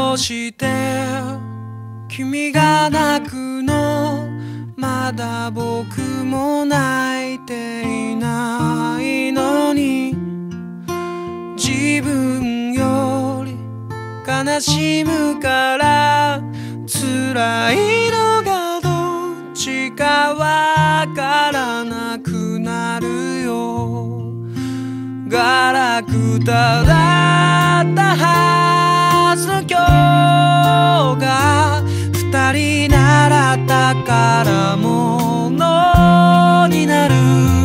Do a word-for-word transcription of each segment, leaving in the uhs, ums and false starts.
うして君が泣くのまだ僕も泣いていないのに自分より悲しむから辛いのがどっちかわからなくなるよ。ガラクタだったはずの今日が二人なら宝物になる。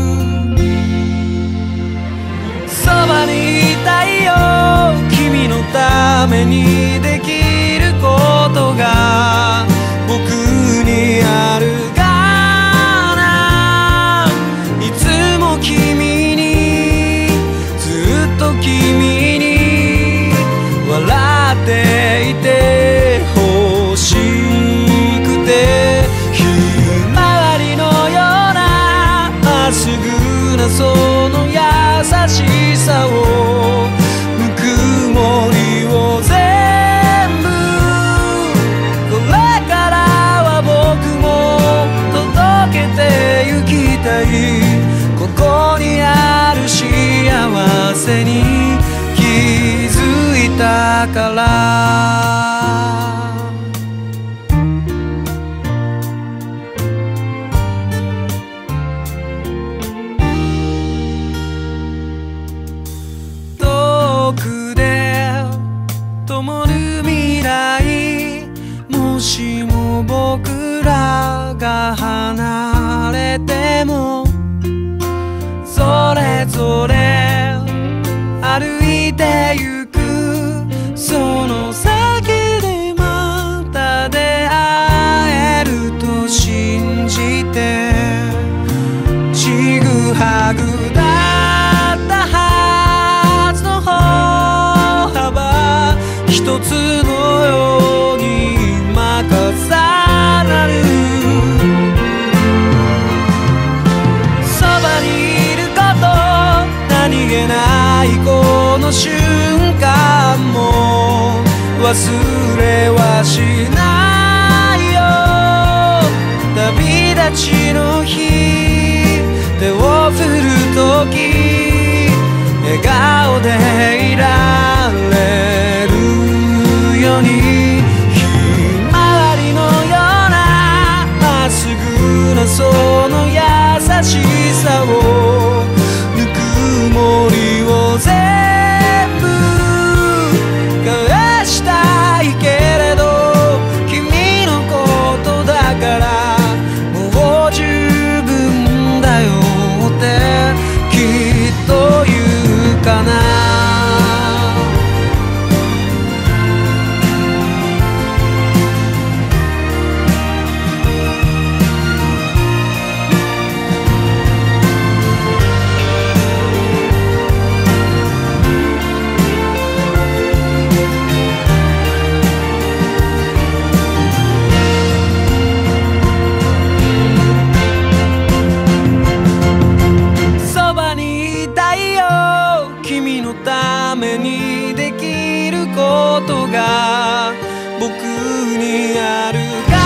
そばにいたいよ君のためにできることが僕にあるかな。いつも君にずっと君に笑っていてほしくてひまわりのようなまっすぐなその優しさをぬくもりを全部これからは僕も届けてゆきたい。ここにある幸せに気づいたから灯る未来もしも僕らが離れてもそれぞれ歩いてゆくその先でまた出会えると信じてちぐはぐだったはずの歩幅一つのように今重なる。そばにいること何気ないこの瞬間も忘れはしないよ。旅立ちの日手を振るとき笑顔でいられるようにひまわりのようなまっすぐなその優しさをぬくもりを全部返したいけれど君のことだからもう十分だよってきっと言うかな。君のためにできることが僕にあるか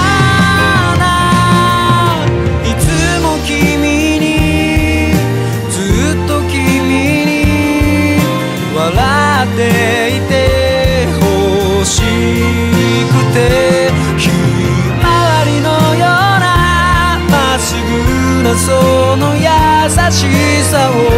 な。いつも君にずっと君に笑っていてほしくてひまわりのようなまっすぐなその優しさを